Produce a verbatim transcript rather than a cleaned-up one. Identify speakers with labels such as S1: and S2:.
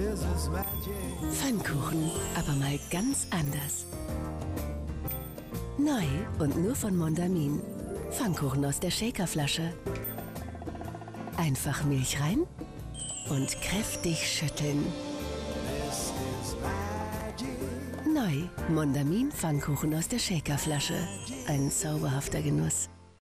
S1: Pfannkuchen, aber mal ganz anders. Neu und nur von Mondamin. Pfannkuchen aus der Shakerflasche. Einfach Milch rein und kräftig schütteln. Neu, Mondamin Pfannkuchen aus der Shakerflasche. Ein zauberhafter Genuss.